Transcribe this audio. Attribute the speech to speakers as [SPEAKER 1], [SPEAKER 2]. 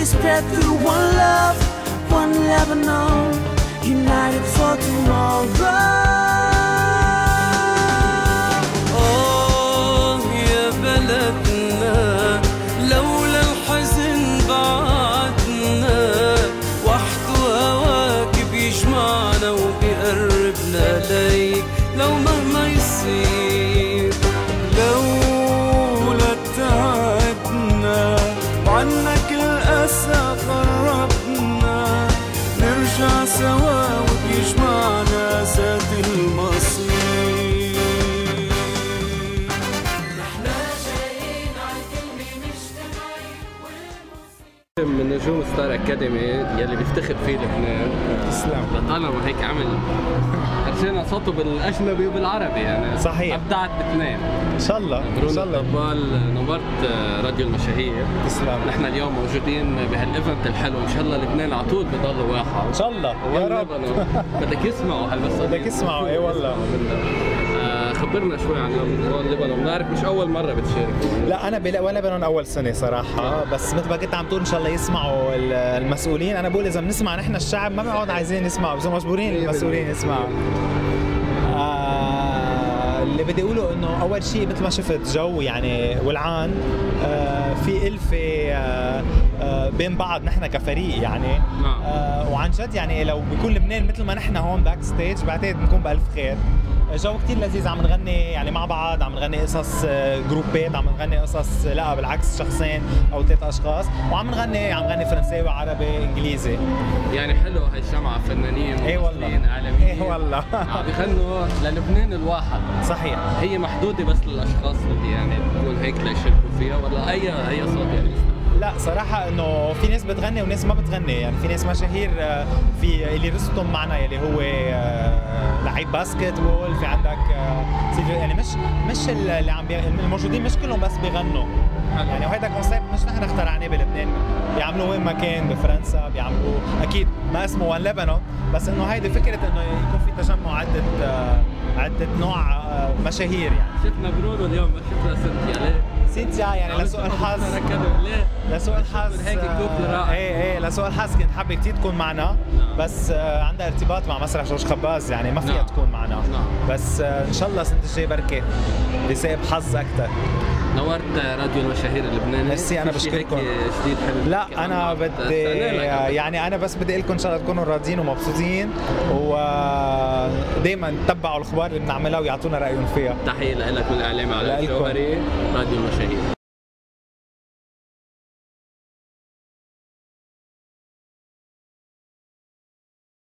[SPEAKER 1] step through one love, one Lebanon, united for tomorrow.
[SPEAKER 2] يا بلدنا لولا الحزن بعدنا، وحده هواك بيجمعنا وبيقربنا ليك لو مهما يصير. لولا ابتعدنا وعنك الأسى قربنا، نرجع سوا وبيجمعنا زاد المصير. من نجوم ستار اكاديمي يلي بيفتخر فيه لبنان.
[SPEAKER 3] تسلم.
[SPEAKER 2] لطالما هيك عمل فرجينا صوته بالاجنبي وبالعربي يعني.
[SPEAKER 3] صحيح.
[SPEAKER 2] ابدعت باثنين.
[SPEAKER 3] ان شاء الله.
[SPEAKER 2] برونو الطبال نورت راديو المشاهير.
[SPEAKER 3] تسلم.
[SPEAKER 2] نحن اليوم موجودين بهالايفنت الحلو، ان شاء الله لبنان على طول بضل واحد.
[SPEAKER 3] ان شاء الله يا رب.
[SPEAKER 2] بدك يسمعوا هالقصه.
[SPEAKER 3] بدك يسمعوا اي والله.
[SPEAKER 2] خبرنا شوي عن لبنان، بنعرف مش اول مره بتشارك.
[SPEAKER 3] لا انا بلبنان اول سنه صراحه، بس مثل ما كنت عم تقول ان شاء الله يسمعوا المسؤولين. انا بقول اذا بنسمع نحن الشعب ما بنقعد عايزين نسمع، بس مجبورين المسؤولين يسمعوا. اللي بدي اقوله انه اول شيء مثل ما شفت جو يعني ولعان، في ألفة بين بعض نحن كفريق يعني. وعن جد يعني لو بيكون لبنان مثل ما نحن هون باك ستيج بعتقد بنكون بألف خير. جو كتير لذيذ، عم نغني يعني مع بعض، عم نغني قصص جروبات، عم نغني قصص لا بالعكس شخصين او ثلاث اشخاص، وعم نغني فرنساوي عربي انجليزي. يعني
[SPEAKER 2] حلو هاي الجمعة، فنانين
[SPEAKER 3] اي والله
[SPEAKER 2] عالميين.
[SPEAKER 3] اي والله
[SPEAKER 2] عم بيغنوا للبنان الواحد.
[SPEAKER 3] صحيح.
[SPEAKER 2] هي محدودة بس للاشخاص اللي يعني بتكون هيك ليشاركوا فيها، ولا اي صوت يعني؟
[SPEAKER 3] لا صراحة انه في ناس بتغني وناس ما بتغني، يعني في ناس مشاهير، في اللي رستم معنا يلي هو لعيب باسكت بول، في عندك يعني مش اللي الموجودين مش كلهم بس بيغنوا يعني. وهيدا كونسيبت مش نحن اخترعناه بلبنان، بيعملوه وين ما كان، بفرنسا بيعملوه، اكيد ما اسمه وان لبنان، بس انه هيدي فكرة انه يكون في تجمع عدة نوع مشاهير يعني.
[SPEAKER 2] شفنا برونو اليوم، ما شفنا سنتيا. ليه؟
[SPEAKER 3] سينتيا يعني لسوء الحظ. لسوء الحظ
[SPEAKER 2] هيك كوبل رائع.
[SPEAKER 3] ايه لسوء الحظ كنت حابه كثير تكون معنا، بس عندها ارتباط مع مسرح جورج خباز يعني ما فيها تكون معنا. بس ان شاء الله السنه الجايه بركي بسبب حظ اكثر.
[SPEAKER 2] نورت راديو المشاهير اللبناني.
[SPEAKER 3] ميرسي، انا بشكركم.
[SPEAKER 2] جديد حلو.
[SPEAKER 3] لا انا بدي يعني انا بس بدي لكم ان شاء الله تكونوا راضيين ومبسوطين، ودائما تتبعوا الاخبار اللي بنعملها ويعطونا رايهم فيها.
[SPEAKER 2] تحيه لك والاعلام على الجوهري راديو المشاهير.